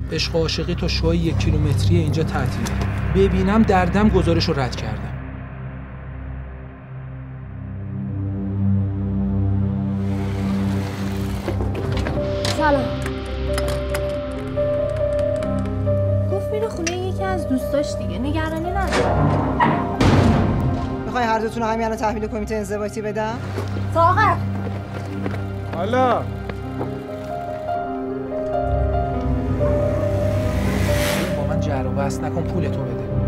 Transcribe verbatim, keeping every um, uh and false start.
عشق و عاشقی تو شوهای یک کیلومتری اینجا تعطیله. ببینم دردم گزارش رو رد کردم. سلام. گفت میره خونه یکی از دوستاش دیگه، نگرانی نداره. میخوای هر دوتون رو همین الان تحویل کمیته انضباطی بدم؟ ساغر حالا با من جر و بحث نکن، پولتو بده.